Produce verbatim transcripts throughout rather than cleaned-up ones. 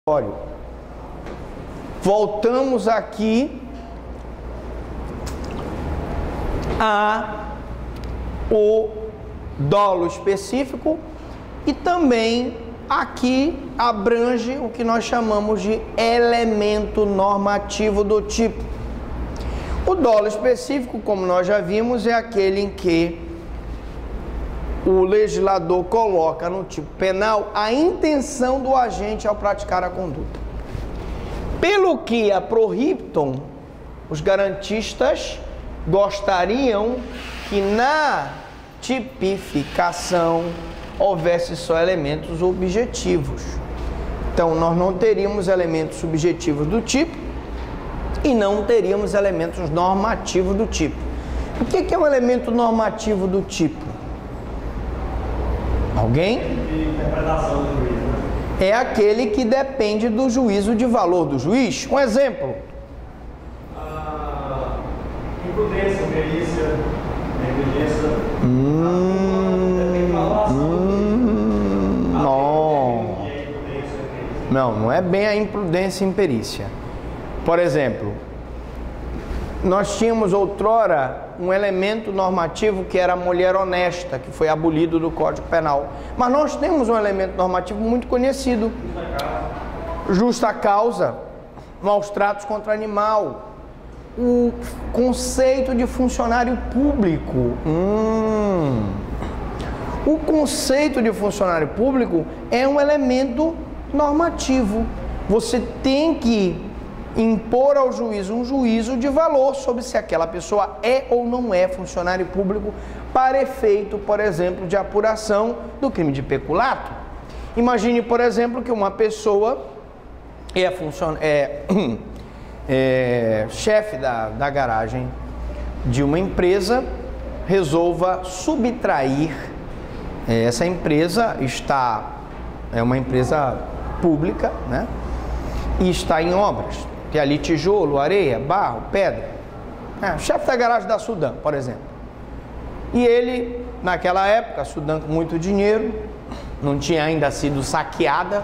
Voltamos aqui a o dolo específico e também aqui abrange o que nós chamamos de elemento normativo do tipo. O dolo específico, como nós já vimos, é aquele em que o legislador coloca no tipo penal a intenção do agente ao praticar a conduta. Pelo que a prohibitam, os garantistas gostariam que na tipificação houvesse só elementos objetivos. Então, nós não teríamos elementos subjetivos do tipo e não teríamos elementos normativos do tipo. O que é um elemento normativo do tipo? Alguém? Interpretação do juiz, né? É aquele que depende do juízo de valor do juiz. Um exemplo. Ah, imprudência, perícia, negligência. Hum, hum, não. Não, não é bem a imprudência e imperícia. Por exemplo, nós tínhamos outrora um elemento normativo que era a mulher honesta, que foi abolido do Código Penal. Mas nós temos um elemento normativo muito conhecido. Justa causa, maus tratos contra animal, o conceito de funcionário público. Hum. O conceito de funcionário público é um elemento normativo. Você tem que impor ao juiz um juízo de valor sobre se aquela pessoa é ou não é funcionário público para efeito, por exemplo, de apuração do crime de peculato. Imagine, por exemplo, que uma pessoa é, funcion... é, é chefe da, da garagem de uma empresa, resolva subtrair, é, essa empresa está, é uma empresa pública, né? E está em obras. Tem ali tijolo, areia, barro, pedra. É, chefe da garagem da Sudan, por exemplo. E ele, naquela época, a Sudan com muito dinheiro, não tinha ainda sido saqueada,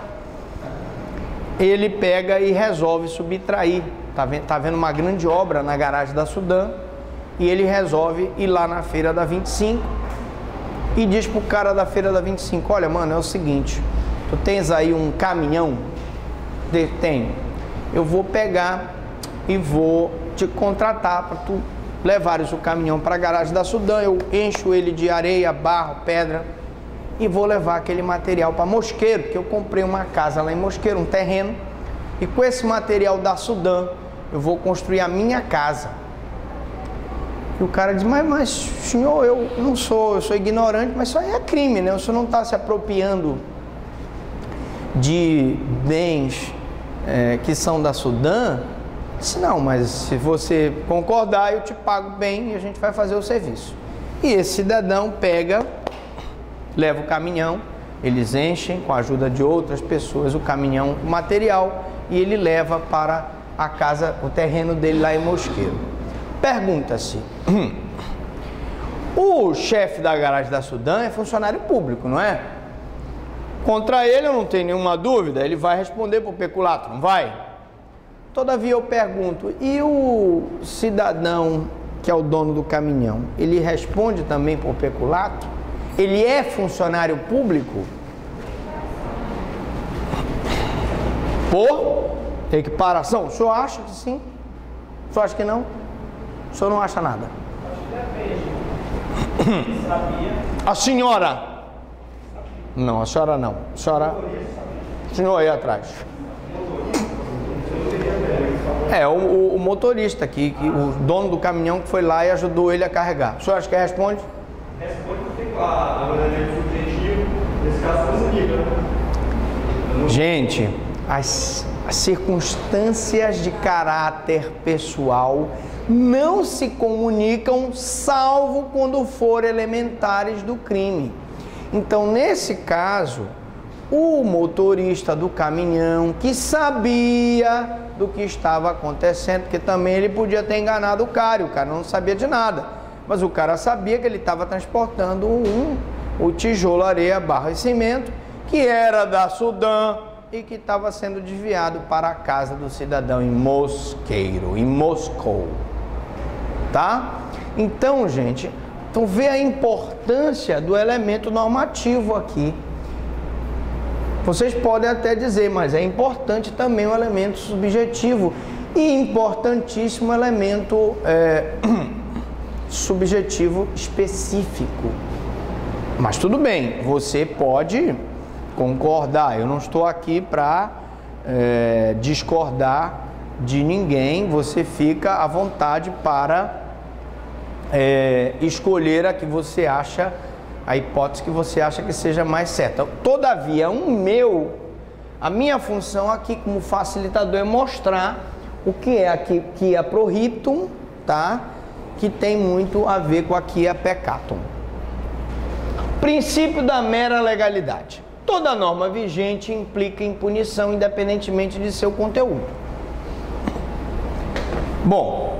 ele pega e resolve subtrair. Tá vendo, tá vendo uma grande obra na garagem da Sudan e ele resolve ir lá na feira da vinte e cinco e diz pro cara da feira da vinte e cinco: olha, mano, é o seguinte, tu tens aí um caminhão? Tenho. Eu vou pegar e vou te contratar para tu levares o caminhão para a garagem da Sudan. Eu encho ele de areia, barro, pedra e vou levar aquele material para Mosqueiro, porque eu comprei uma casa lá em Mosqueiro, um terreno, e com esse material da Sudan eu vou construir a minha casa. E o cara diz: mas, mas senhor, eu não sou, eu sou ignorante, mas isso aí é crime, né? O senhor não está se apropriando de bens É, que são da Sudan. Disse: não, mas se você concordar, eu te pago bem e a gente vai fazer o serviço. E esse cidadão pega, leva o caminhão, eles enchem com a ajuda de outras pessoas o caminhão, o material, e ele leva para a casa, o terreno dele lá em Mosqueiro. Pergunta-se: o chefe da garagem da Sudan é funcionário público, não é? Contra ele eu não tenho nenhuma dúvida, ele vai responder por peculato, não vai? Todavia eu pergunto: e o cidadão que é o dono do caminhão, ele responde também por peculato? Ele é funcionário público? Por equiparação? O senhor acha que sim? O senhor acha que não? O senhor não acha nada? A senhora? Não, a senhora não. A senhora... O senhor aí atrás. É, o, o motorista aqui, que, o dono do caminhão que foi lá e ajudou ele a carregar. O senhor acha que responde? Responde porque, claro, a ordenamento subjetivo, nesse caso, foi seguido, né? Gente, as, as circunstâncias de caráter pessoal não se comunicam, salvo quando forem elementares do crime. Então, nesse caso, o motorista do caminhão, que sabia do que estava acontecendo, porque também ele podia ter enganado o cara, e o cara não sabia de nada, mas o cara sabia que ele estava transportando um, o tijolo, areia, barro e cimento, que era da Sudan, e que estava sendo desviado para a casa do cidadão em Mosqueiro, em Moscou. Tá? Então, gente, então vê a importância do elemento normativo aqui. Vocês podem até dizer, mas é importante também o elemento subjetivo e importantíssimo o elemento é, subjetivo específico. Mas tudo bem, você pode concordar. Eu não estou aqui para é, discordar de ninguém. Você fica à vontade para é, escolher a que você acha, a hipótese que você acha que seja mais certa. Todavia, um meu, a minha função aqui como facilitador é mostrar o que é aqui que é prohibitum, tá? Que tem muito a ver com aqui a peccatum. Princípio da mera legalidade. Toda norma vigente implica em punição independentemente de seu conteúdo. Bom,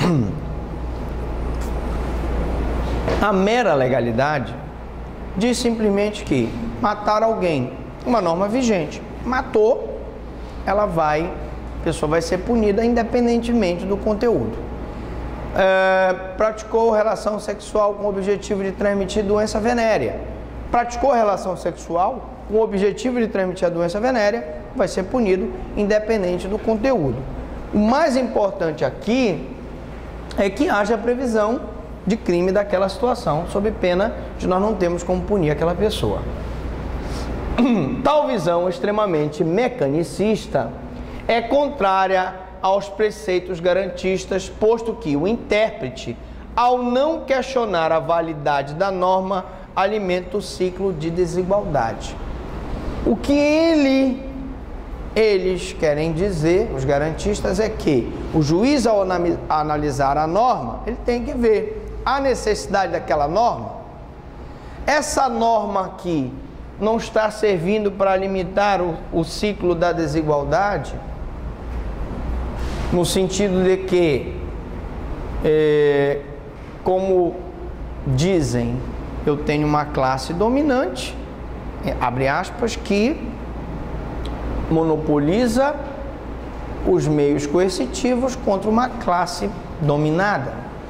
a mera legalidade diz simplesmente que matar alguém, uma norma vigente, matou, ela vai, a pessoa vai ser punida independentemente do conteúdo. É, praticou relação sexual com o objetivo de transmitir doença venérea. Praticou relação sexual com o objetivo de transmitir a doença venérea, vai ser punido independente do conteúdo. O mais importante aqui é que haja previsão de crime daquela situação, sob pena de nós não termos como punir aquela pessoa. Tal visão extremamente mecanicista é contrária aos preceitos garantistas, posto que o intérprete, ao não questionar a validade da norma, alimenta o ciclo de desigualdade. O que ele, eles querem dizer, os garantistas, é que o juiz, ao analisar a norma, ele tem que ver a necessidade daquela norma. Essa norma aqui não está servindo para limitar o, o ciclo da desigualdade, no sentido de que, é, como dizem, eu tenho uma classe dominante, abre aspas, que monopoliza os meios coercitivos contra uma classe dominada.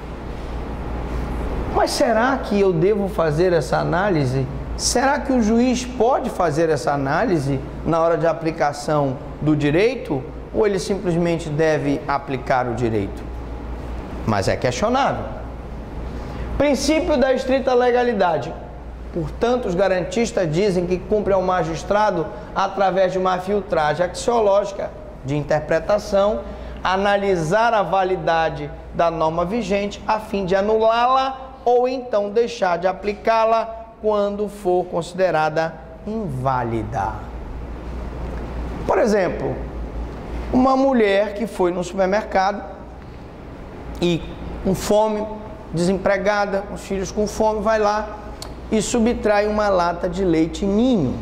Mas será que eu devo fazer essa análise? Será que o juiz pode fazer essa análise na hora de aplicação do direito? Ou ele simplesmente deve aplicar o direito? Mas é questionável. Princípio da estrita legalidade. Portanto, os garantistas dizem que cumpre ao magistrado, através de uma filtragem axiológica de interpretação, analisar a validade da norma vigente a fim de anulá-la ou então deixar de aplicá-la quando for considerada inválida. Por exemplo, uma mulher que foi no supermercado e com fome, desempregada, com os filhos com fome, vai lá e subtrai uma lata de leite ninho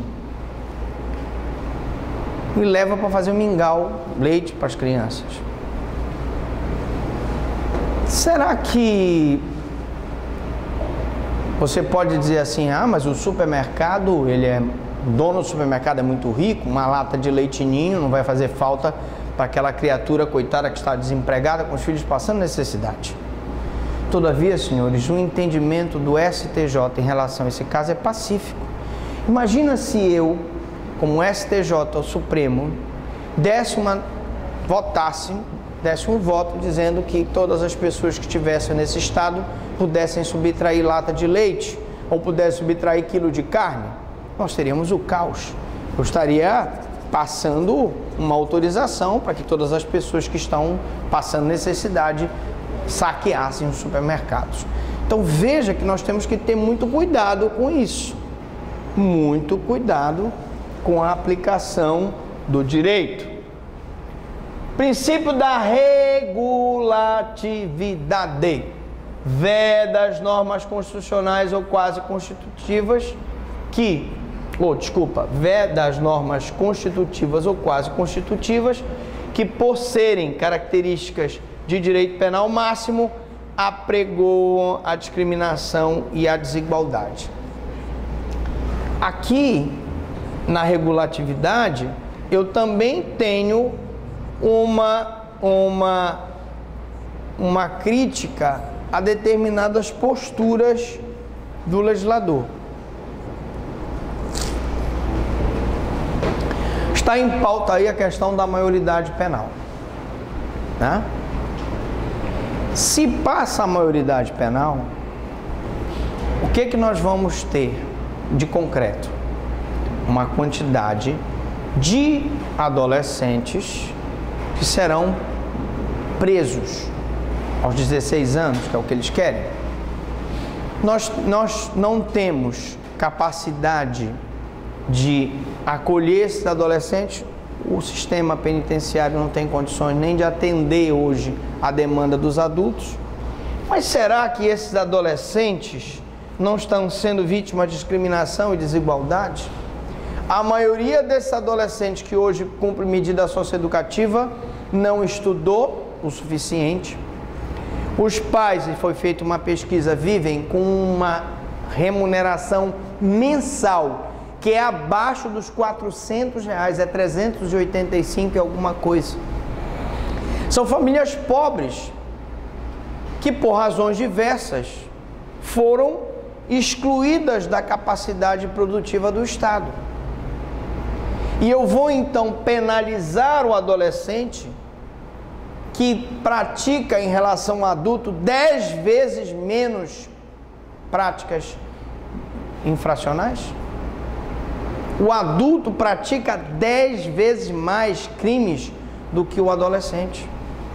e leva para fazer um mingau, leite para as crianças. Será que você pode dizer assim, ah, mas o supermercado, ele é, o dono do supermercado é muito rico, uma lata de leite ninho não vai fazer falta para aquela criatura coitada que está desempregada, com os filhos passando necessidade. Todavia, senhores, o entendimento do S T J em relação a esse caso é pacífico. Imagina se eu, como S T J, o Supremo, desse uma, votasse, desse um voto dizendo que todas as pessoas que estivessem nesse estado pudessem subtrair lata de leite ou pudessem subtrair quilo de carne, nós teríamos o caos. Eu estaria passando uma autorização para que todas as pessoas que estão passando necessidade saqueassem os supermercados. Então veja que nós temos que ter muito cuidado com isso, muito cuidado com a aplicação do direito. Princípio da regulatividade. Veda as normas constitucionais ou quase constitutivas que, ou desculpa, veda as normas constitutivas ou quase constitutivas que, por serem características de direito penal máximo, apregoam a discriminação e a desigualdade. Aqui, na regulatividade, eu também tenho uma, uma, uma crítica a determinadas posturas do legislador. Está em pauta aí a questão da maioridade penal, né? Se passa a maioridade penal, o que que nós vamos ter de concreto? Uma quantidade de adolescentes que serão presos aos dezesseis anos, que é o que eles querem. Nós, nós não temos capacidade de acolher esses adolescentes. O sistema penitenciário não tem condições nem de atender hoje a demanda dos adultos. Mas será que esses adolescentes não estão sendo vítimas de discriminação e desigualdade? A maioria desses adolescentes que hoje cumprem medida socioeducativa não estudou o suficiente. Os pais, e foi feita uma pesquisa, vivem com uma remuneração mensal que é abaixo dos quatrocentos reais, é trezentos e oitenta e cinco e alguma coisa. São famílias pobres que, por razões diversas, foram excluídas da capacidade produtiva do Estado. E eu vou então penalizar o adolescente que pratica em relação ao adulto dez vezes menos práticas infracionais? O adulto pratica dez vezes mais crimes do que o adolescente.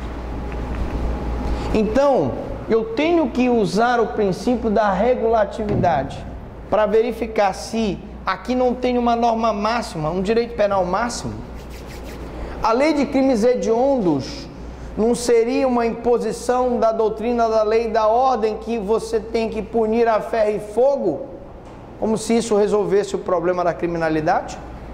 Então, eu tenho que usar o princípio da regulatividade para verificar se aqui não tem uma norma máxima, um direito penal máximo. A lei de crimes hediondos não seria uma imposição da doutrina da lei da ordem que você tem que punir a ferro e fogo? Como se isso resolvesse o problema da criminalidade?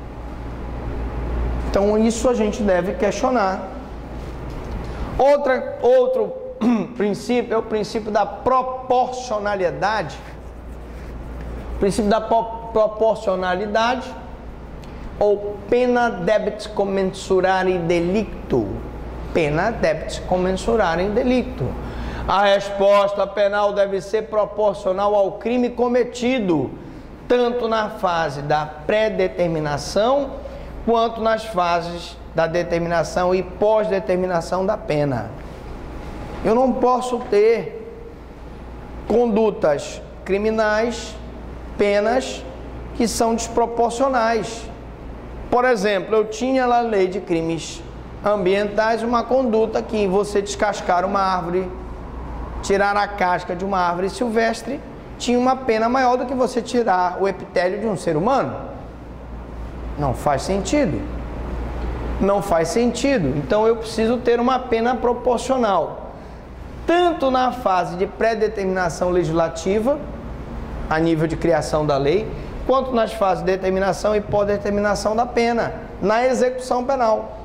Então isso a gente deve questionar. Outra, outro princípio é o princípio da proporcionalidade. O princípio da proporcionalidade, ou pena debet commensurare delicto. Pena debet commensurare delicto. A resposta penal deve ser proporcional ao crime cometido, tanto na fase da pré-determinação, quanto nas fases da determinação e pós-determinação da pena. Eu não posso ter condutas criminais, penas que são desproporcionais. Por exemplo, eu tinha na lei de crimes ambientais uma conduta que você descascar uma árvore, tirar a casca de uma árvore silvestre, tinha uma pena maior do que você tirar o epitélio de um ser humano. Não faz sentido. Não faz sentido. Então eu preciso ter uma pena proporcional, tanto na fase de pré-determinação legislativa, a nível de criação da lei, quanto nas fases de determinação e pós-determinação da pena, na execução penal.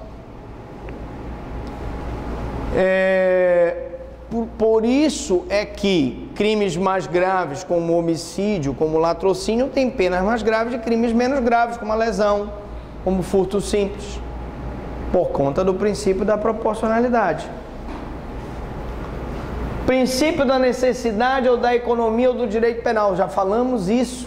É... Por, por isso é que crimes mais graves, como homicídio, como latrocínio, têm penas mais graves de crimes menos graves, como a lesão, como furto simples, por conta do princípio da proporcionalidade. Princípio da necessidade ou da economia ou do direito penal, já falamos isso.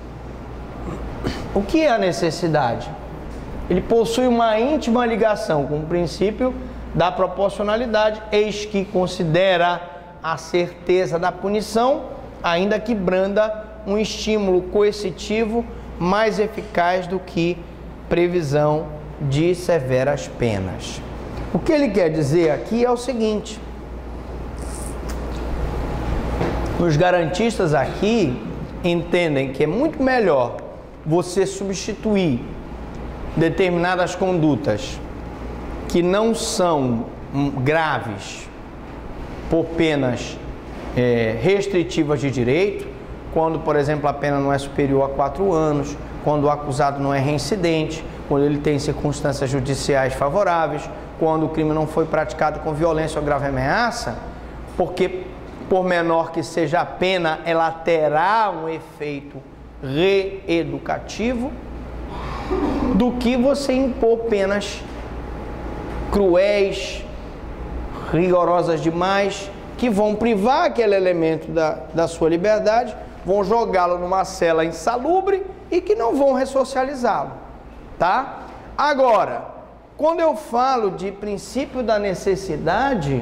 O que é a necessidade? Ele possui uma íntima ligação com o princípio da proporcionalidade, eis que considera a certeza da punição, ainda que branda, um estímulo coercitivo mais eficaz do que previsão de severas penas. O que ele quer dizer aqui é o seguinte: os garantistas aqui entendem que é muito melhor você substituir determinadas condutas que não são graves por penas é, restritivas de direito, quando, por exemplo, a pena não é superior a quatro anos, quando o acusado não é reincidente, quando ele tem circunstâncias judiciais favoráveis, quando o crime não foi praticado com violência ou grave ameaça, porque, por menor que seja a pena, ela terá um efeito reeducativo. do que você impor penas cruéis, rigorosas demais, que vão privar aquele elemento da, da sua liberdade, vão jogá-lo numa cela insalubre e que não vão ressocializá-lo, tá? Agora, quando eu falo de princípio da necessidade,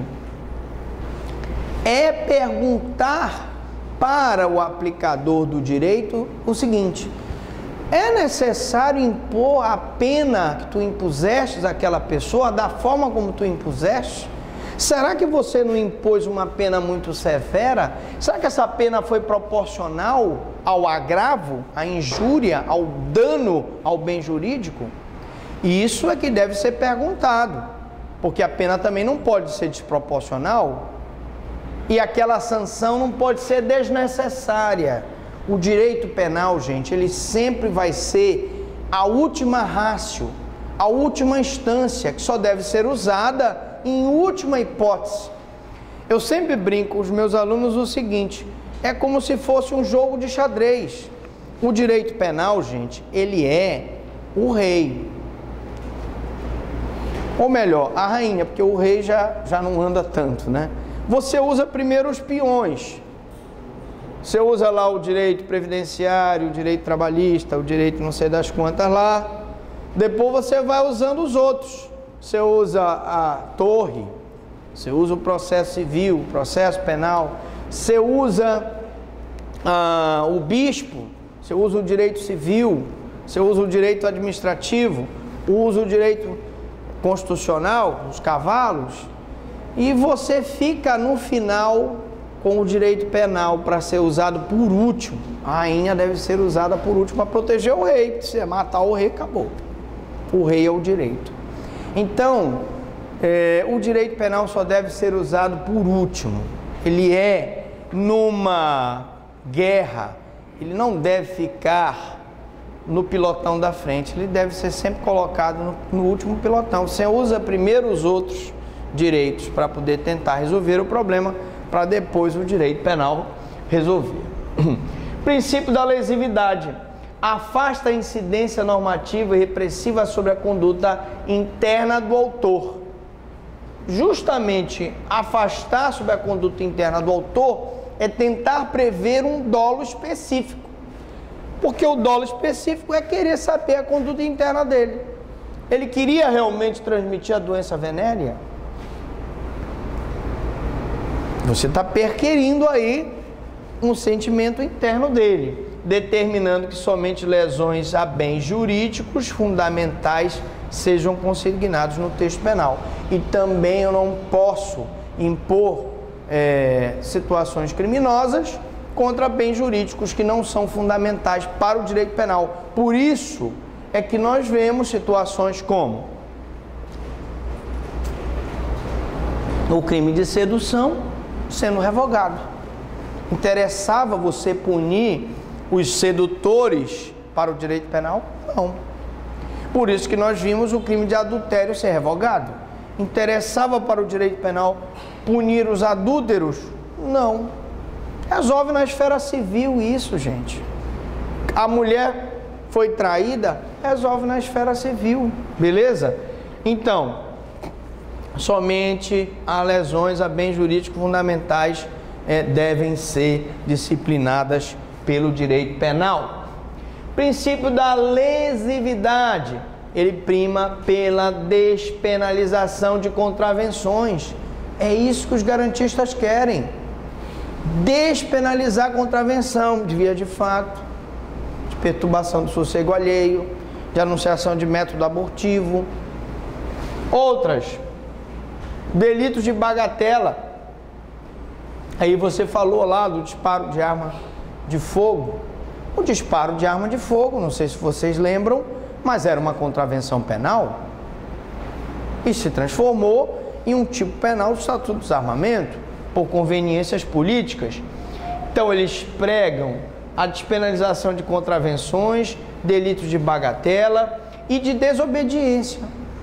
é perguntar para o aplicador do direito o seguinte: é necessário impor a pena que tu impuseste àquela pessoa da forma como tu impuseste? Será que você não impôs uma pena muito severa? Será que essa pena foi proporcional ao agravo, à injúria, ao dano ao bem jurídico? E isso é que deve ser perguntado, porque a pena também não pode ser desproporcional e aquela sanção não pode ser desnecessária. O direito penal, gente, ele sempre vai ser a última ratio, a última instância, que só deve ser usada em última hipótese. Eu sempre brinco com os meus alunos o seguinte: é como se fosse um jogo de xadrez. O direito penal, gente, ele é o rei. Ou melhor, a rainha, porque o rei já, já não anda tanto, né? Você usa primeiro os peões. Você usa lá o direito previdenciário, o direito trabalhista, o direito não sei das quantas lá. Depois você vai usando os outros. Você usa a torre, você usa o processo civil, o processo penal, você usa ah, o bispo, você usa o direito civil, você usa o direito administrativo, usa o direito constitucional, os cavalos, e você fica no final com o direito penal para ser usado por último. A rainha deve ser usada por último para proteger o rei. Se você matar o rei, acabou. O rei é o direito. Então, é, o direito penal só deve ser usado por último. Ele é numa guerra, ele não deve ficar no pilotão da frente, ele deve ser sempre colocado no, no último pilotão. Você usa primeiro os outros direitos para poder tentar resolver o problema, para depois o direito penal resolver. Princípio da lesividade. Afasta a incidência normativa e repressiva sobre a conduta interna do autor. Justamente afastar sobre a conduta interna do autor é tentar prever um dolo específico. Porque o dolo específico é querer saber a conduta interna dele. Ele queria realmente transmitir a doença venérea? Você está perquirindo aí um sentimento interno dele, determinando que somente lesões a bens jurídicos fundamentais sejam consignados no texto penal. E também eu não posso impor é, situações criminosas contra bens jurídicos que não são fundamentais para o direito penal. Por isso é que nós vemos situações como o crime de sedução sendo revogado. Interessava você punir os sedutores para o direito penal? Não. Por isso que nós vimos o crime de adultério ser revogado. Interessava para o direito penal punir os adúlteros? Não. Resolve na esfera civil isso, gente. A mulher foi traída? Resolve na esfera civil, beleza? Então, somente as lesões a bens jurídicos fundamentais é, devem ser disciplinadas pelo direito penal. Princípio da lesividade, ele prima pela despenalização de contravenções. É isso que os garantistas querem. Despenalizar a contravenção de via de fato, de perturbação do sossego alheio, de anunciação de método abortivo. Outras, delitos de bagatela. Aí você falou lá do disparo de arma de fogo. O disparo de arma de fogo, não sei se vocês lembram, mas era uma contravenção penal e se transformou em um tipo penal do Estatuto do Desarmamento por conveniências políticas. Então eles pregam a despenalização de contravenções, delitos de bagatela e de desobediência,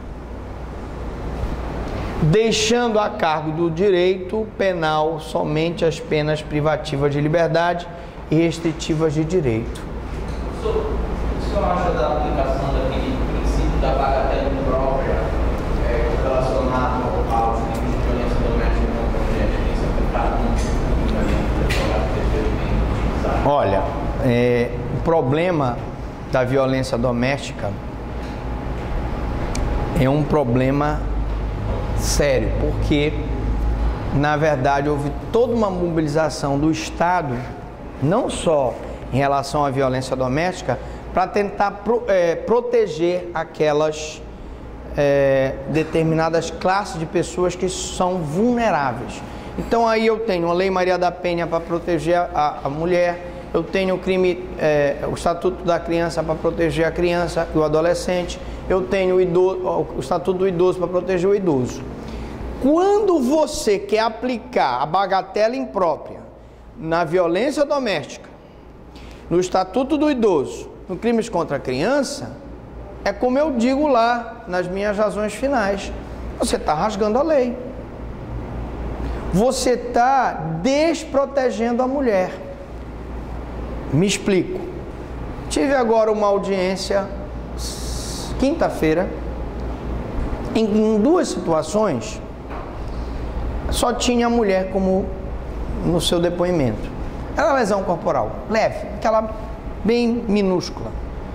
deixando a cargo do direito penal somente as penas privativas de liberdade e restritivas de direito. O senhor acha da aplicação daquele da bagatela imprópria é, relacionado aos crimes de violência doméstica contra a mulher, tem se aplicado muito? Olha, é, o problema da violência doméstica é um problema sério, porque na verdade houve toda uma mobilização do Estado, não só em relação à violência doméstica, para tentar pro, é, proteger aquelas é, determinadas classes de pessoas que são vulneráveis. Então aí eu tenho a Lei Maria da Penha para proteger a, a mulher, eu tenho o crime, é, o Estatuto da Criança para proteger a criança e o adolescente, eu tenho o, idoso, o Estatuto do Idoso para proteger o idoso. Quando você quer aplicar a bagatela imprópria na violência doméstica, no Estatuto do Idoso, no crimes contra a criança, é como eu digo lá nas minhas razões finais, você está rasgando a lei. Você está desprotegendo a mulher. Me explico. Tive agora uma audiência quinta-feira, em, em duas situações, só tinha a mulher como no seu depoimento. Era lesão corporal, leve, aquela bem minúscula,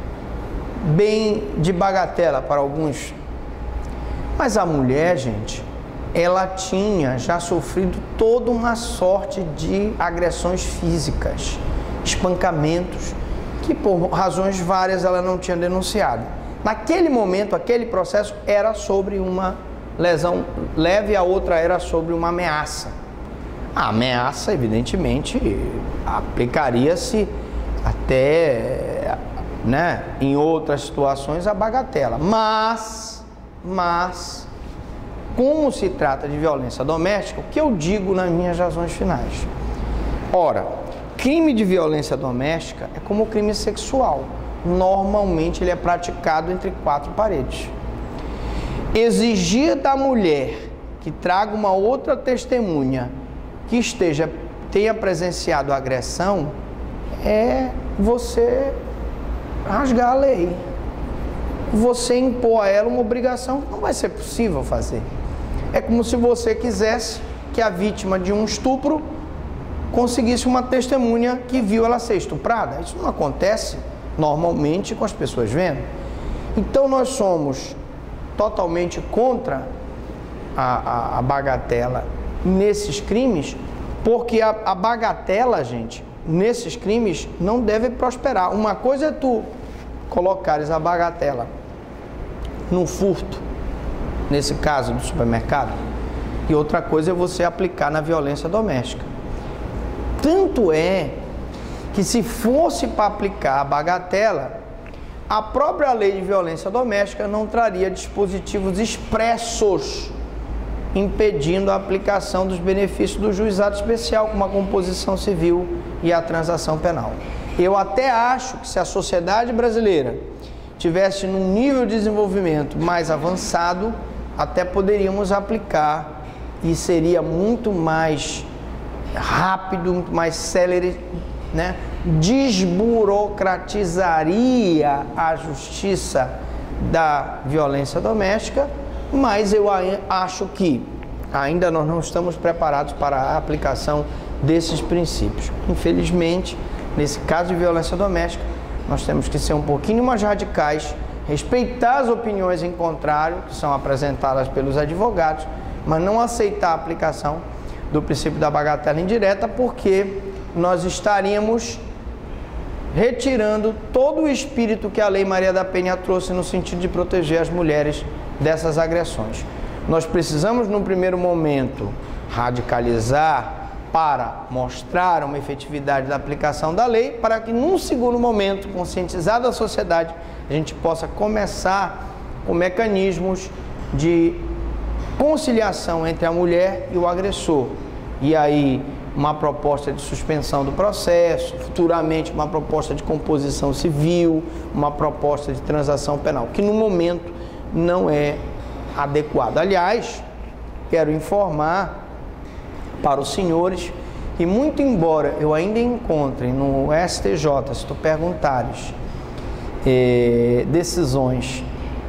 bem de bagatela para alguns. Mas a mulher, gente, ela tinha já sofrido toda uma sorte de agressões físicas, espancamentos, que por razões várias ela não tinha denunciado. Naquele momento, aquele processo era sobre uma lesão leve, a outra era sobre uma ameaça. A ameaça, evidentemente, aplicaria-se até, né, em outras situações a bagatela. Mas, mas, como se trata de violência doméstica, o que eu digo nas minhas razões finais? Ora, crime de violência doméstica é como crime sexual. Normalmente ele é praticado entre quatro paredes. Exigir da mulher que traga uma outra testemunha que esteja, tenha presenciado a agressão, é você rasgar a lei. Você impor a ela uma obrigação que não vai ser possível fazer. É como se você quisesse que a vítima de um estupro conseguisse uma testemunha que viu ela ser estuprada. Isso não acontece normalmente com as pessoas vendo. Então nós somos totalmente contra a, a, a bagatela nesses crimes, porque a, a bagatela, gente, nesses crimes não deve prosperar. Uma coisa é tu colocares a bagatela no furto, nesse caso do supermercado, e outra coisa é você aplicar na violência doméstica. Tanto é que se fosse para aplicar a bagatela, a própria lei de violência doméstica não traria dispositivos expressos impedindo a aplicação dos benefícios do juizado especial, como a composição civil e a transação penal. Eu até acho que se a sociedade brasileira tivesse num nível de desenvolvimento mais avançado, até poderíamos aplicar e seria muito mais rápido, muito mais célere, né? Desburocratizaria a justiça da violência doméstica, mas eu acho que ainda nós não estamos preparados para a aplicação desses princípios. Infelizmente, nesse caso de violência doméstica, nós temos que ser um pouquinho mais radicais, respeitar as opiniões em contrário, que são apresentadas pelos advogados, mas não aceitar a aplicação do princípio da bagatela indireta, porque nós estaríamos retirando todo o espírito que a Lei Maria da Penha trouxe no sentido de proteger as mulheres dessas agressões. Nós precisamos, num primeiro momento, radicalizar para mostrar uma efetividade da aplicação da lei, para que, num segundo momento, conscientizada a sociedade, a gente possa começar com mecanismos de conciliação entre a mulher e o agressor. E aí, uma proposta de suspensão do processo, futuramente uma proposta de composição civil, uma proposta de transação penal, que no momento não é adequado. Aliás, quero informar para os senhores que, muito embora eu ainda encontre no S T J, se tu perguntares, eh, decisões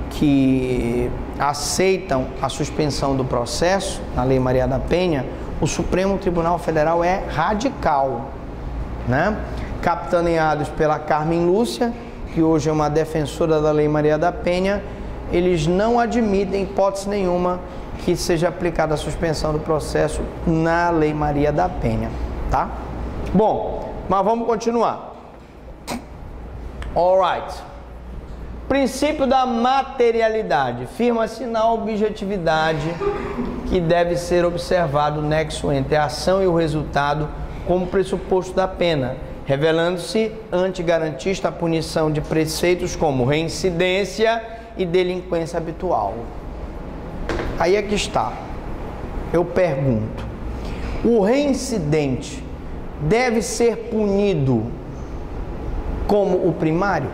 que aceitam a suspensão do processo na Lei Maria da Penha, o Supremo Tribunal Federal é radical, né? Capitaneados pela Carmen Lúcia, que hoje é uma defensora da Lei Maria da Penha, eles não admitem, hipótese nenhuma, que seja aplicada a suspensão do processo na Lei Maria da Penha, tá? Bom, mas vamos continuar. Alright. Princípio da materialidade. Firma-se na objetividade que deve ser observado o nexo entre a ação e o resultado como pressuposto da pena, revelando-se antigarantista a punição de preceitos como reincidência e delinquência habitual. Aí é que está. Eu pergunto, o reincidente deve ser punido como o primário?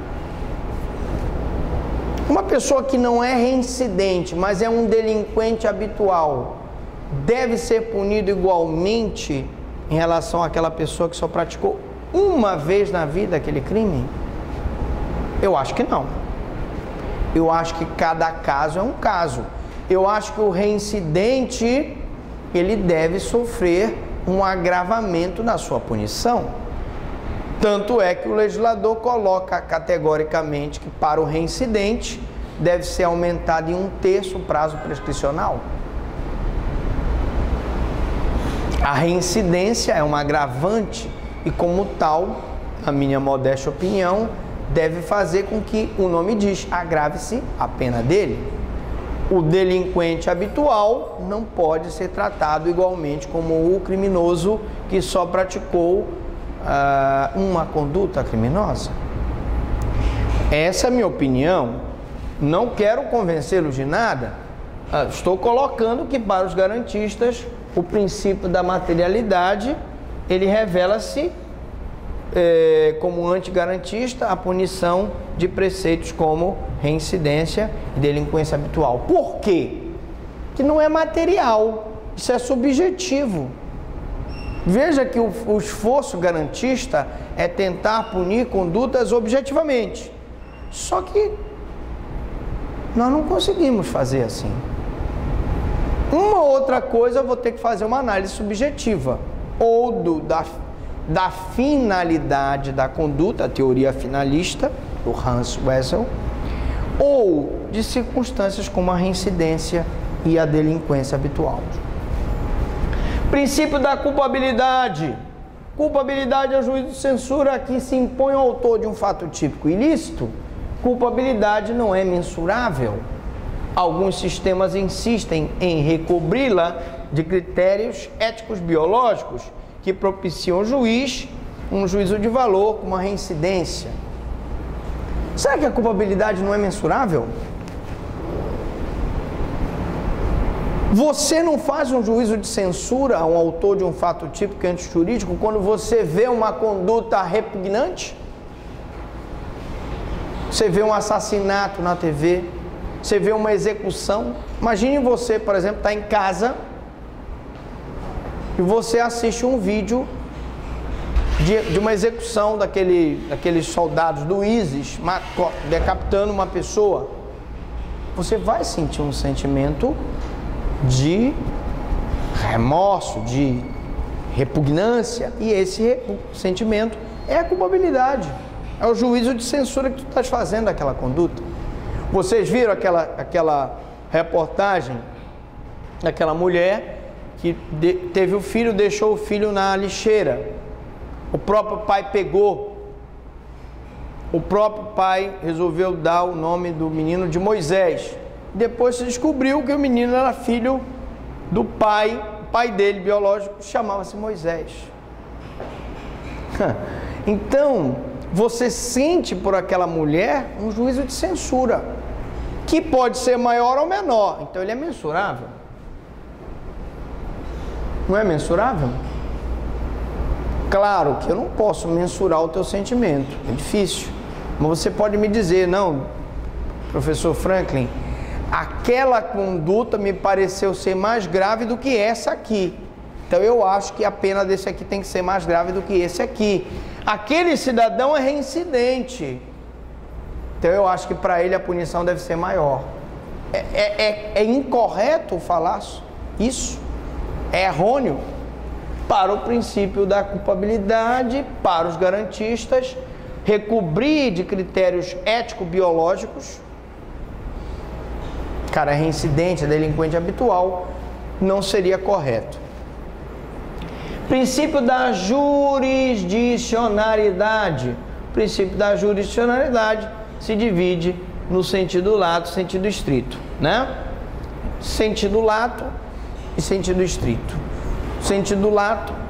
Uma pessoa que não é reincidente, mas é um delinquente habitual, deve ser punido igualmente em relação àquela pessoa que só praticou uma vez na vida aquele crime? Eu acho que não. Eu acho que cada caso é um caso. Eu acho que o reincidente, ele deve sofrer um agravamento na sua punição. Tanto é que o legislador coloca categoricamente que para o reincidente deve ser aumentado em um terço o prazo prescricional. A reincidência é um agravante e, como tal, na minha modesta opinião, deve fazer com que, o nome diz, agrave-se a pena dele. O delinquente habitual não pode ser tratado igualmente como o criminoso que só praticou uh, uma conduta criminosa. Essa é a minha opinião. Não quero convencê-los de nada. Uh, estou colocando que para os garantistas o princípio da materialidade ele revela-se É, como antigarantista a punição de preceitos como reincidência e delinquência habitual. Por quê? Que não é material, isso é subjetivo. Veja que o, o esforço garantista é tentar punir condutas objetivamente. Só que nós não conseguimos fazer assim. Uma outra coisa eu vou ter que fazer uma análise subjetiva ou do, da da finalidade da conduta, a teoria finalista, do Hans Wessel, ou de circunstâncias como a reincidência e a delinquência habitual. Princípio da culpabilidade. Culpabilidade é o juízo de censura que se impõe ao autor de um fato típico ilícito. Culpabilidade não é mensurável. Alguns sistemas insistem em recobri-la de critérios éticos biológicos que propiciam ao juiz um juízo de valor com uma reincidência. Será que a culpabilidade não é mensurável? Você não faz um juízo de censura a um autor de um fato típico antijurídico quando você vê uma conduta repugnante? Você vê um assassinato na T V, você vê uma execução. Imagine você, por exemplo, estar em casa e você assiste um vídeo de, de uma execução daquele, daqueles soldados do ISIS decapitando uma pessoa. Você vai sentir um sentimento de remorso, de repugnância, e esse sentimento é a culpabilidade, é o juízo de censura que tu estás fazendo daquela conduta. Vocês viram aquela, aquela reportagem daquela mulher que de, teve o filho, deixou o filho na lixeira. O próprio pai pegou. O próprio pai resolveu dar o nome do menino de Moisés. Depois se descobriu que o menino era filho do pai, o pai dele biológico chamava-se Moisés. Então, você sente por aquela mulher um juízo de censura, que pode ser maior ou menor. Então ele é mensurável. Não é mensurável? Claro que eu não posso mensurar o teu sentimento, é difícil. Mas você pode me dizer, não, professor Franklin, aquela conduta me pareceu ser mais grave do que essa aqui. Então eu acho que a pena desse aqui tem que ser mais grave do que esse aqui. Aquele cidadão é reincidente. Então eu acho que para ele a punição deve ser maior. É, é, é, é incorreto falar isso, é errôneo para o princípio da culpabilidade, para os garantistas, recobrir de critérios ético-biológicos. Cara, é reincidente, é delinquente habitual, não seria correto. Princípio da jurisdicionalidade. O princípio da jurisdicionalidade se divide no sentido lato e sentido estrito, né? Sentido lato e sentido estrito. Sentido lato